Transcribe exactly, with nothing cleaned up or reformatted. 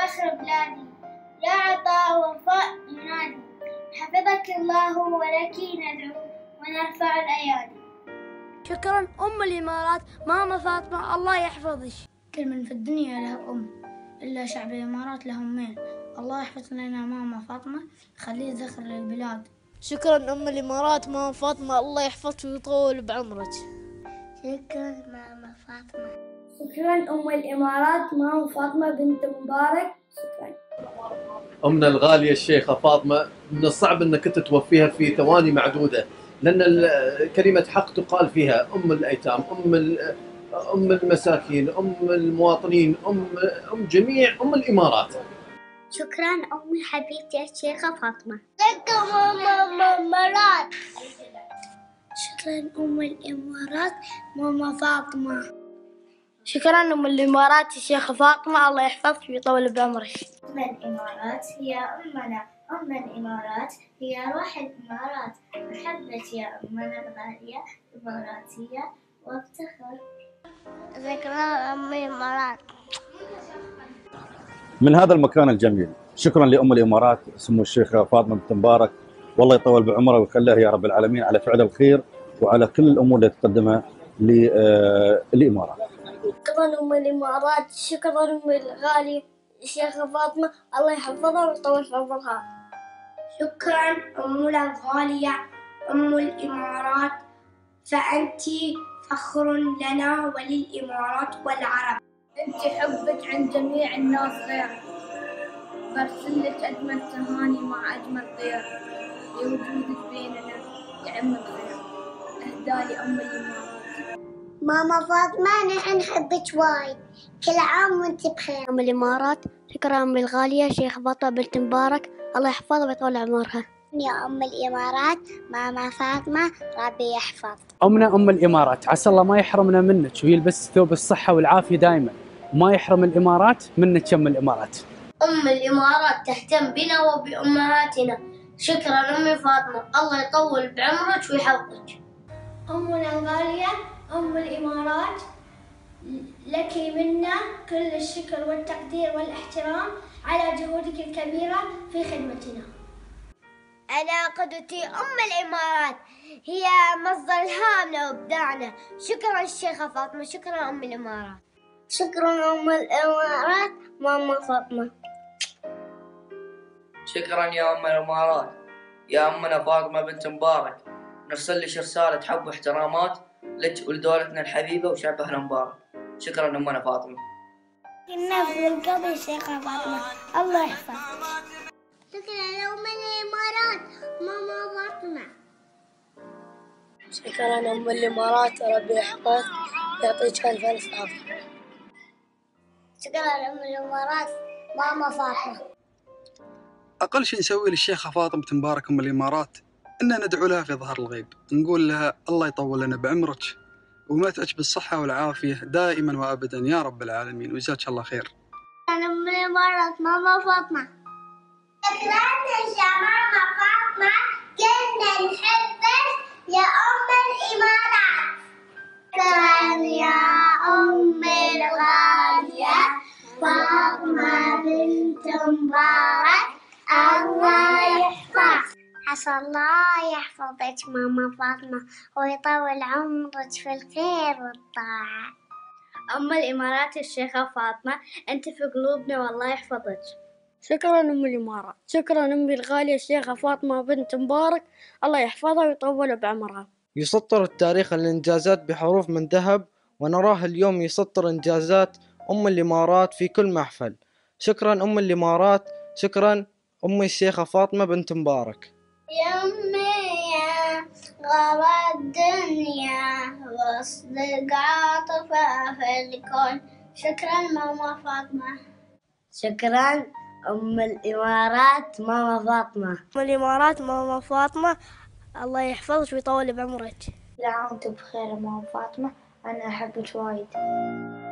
فخر بلادي، يا عطاء وفاء ينادي، حفظك الله ولك ندعو ونرفع الأيادي. شكرا أم الإمارات ماما فاطمة، الله يحفظك. كل من في الدنيا له أم، إلا شعب الإمارات له أمين، الله يحفظ لنا ماما فاطمة، خليه ذخر للبلاد. شكرا أم الإمارات ماما فاطمة، الله يحفظك ويطول بعمرك. شكرا ماما فاطمة. شكرا أم الإمارات ماما فاطمة بنت مبارك. شكرا أمنا الغالية الشيخة فاطمة، من الصعب أنك توفيها في ثواني معدودة، لأن كلمة حق تقال فيها أم الأيتام، أم أم المساكين، أم المواطنين، أم أم جميع أم الإمارات. شكرا أمي حبيبتي الشيخة فاطمة. شكرا أم الإمارات. شكرا أم الإمارات ماما فاطمة. شكرا أم الإمارات الشيخة فاطمة، الله يحفظك ويطول بعمرك. أم الإمارات هي أمنا، أم الإمارات هي روح الإمارات، محبت يا أمنا الغالية إماراتية وافتخر. ذكرى أم الإمارات. من هذا المكان الجميل شكرا لأم الإمارات سمو الشيخة فاطمة بنت مبارك، والله يطول بعمرها ويخليها يا رب العالمين على فعل الخير وعلى كل الأمور اللي تقدمها للإمارات. شكرا أم الإمارات، شكرا أم الغالية الشيخة فاطمة، الله يحفظها ويطول في عمرها. شكرا أمنا الغالية أم الإمارات، فأنت فخر لنا وللإمارات والعرب. أنت حبك عند جميع الناس غير، برسلك أجمل تهاني مع أجمل طير، لوجودك بيننا يعم الخير، أهدالي أم الإمارات. ماما فاطمة نحن نحبك وايد، كل عام وانت بخير. أم الإمارات شكرا أم الغالية الشيخة فاطمة بنت مبارك، الله يحفظها ويطول عمرها. يا أم الإمارات ماما فاطمة ربي يحفظ. أمنا أم الإمارات، عسى الله ما يحرمنا منك ويلبس ثوب الصحة والعافية دائما، وما يحرم الإمارات منك يا أم الإمارات. أم الإمارات تهتم بنا وبأمهاتنا، شكرا أمي فاطمة، الله يطول بعمرك ويحفظك. أمنا الغالية أم الإمارات، لك منا كل الشكر والتقدير والاحترام على جهودك الكبيرة في خدمتنا. أنا قدوتي أم الإمارات، هي مصدر إلهامنا وإبداعنا. شكرا الشيخة فاطمة، شكرا أم الإمارات. شكرا أم الإمارات ماما فاطمة. شكرا يا أم الإمارات يا أمنا فاطمة بنت مبارك، نرسل لك رسالة حب واحترامات لك ولدولتنا الحبيبة وشعبها المبارك. شكرا أمنا فاطمة. كنا في القبر الشيخة فاطمة، الله يحفظك. شكرا أم الإمارات ماما فاطمة. شكرا أم الإمارات، ربي يحفظك ويعطيك ألف ألف عافية. شكرا أم الإمارات ماما فاطمة. أقل شيء نسوي للشيخة فاطمة مبارك أم الإمارات إن ندعو لها في ظهر الغيب، نقول لها الله يطول لنا بعمرك ويمتعك بالصحة والعافية دائما وأبدا يا رب العالمين، وجزاك الله خير. أم الإمارات ماما فاطمة. شكرا يا ماما فاطمة، كنا نحبك يا أم الإمارات. شكرا يا أم الغالية فاطمة بنت مبارك، الله يحفظك. عسى الله يحفظك ماما فاطمة ويطول عمرك في الخير والطاعة. أم الإمارات الشيخة فاطمة، أنت في قلوبنا والله يحفظك. شكرا أم الإمارات، شكرا أمي الغالية الشيخة فاطمة بنت مبارك، الله يحفظها ويطول بعمرها. يسطر التاريخ الإنجازات بحروف من ذهب، ونراه اليوم يسطر إنجازات أم الإمارات في كل محفل. شكرا أم الإمارات، شكرا أمي الشيخة فاطمة بنت مبارك. يا أمي يا غرى الدنيا واصدق عاطفة في الكون. شكرا ماما فاطمة. شكرا أم الإمارات ماما فاطمة. أم الإمارات ماما فاطمة، الله يحفظك ويطول بعمرك. لا عام وانت بخير ماما فاطمة، أنا أحبك وايد.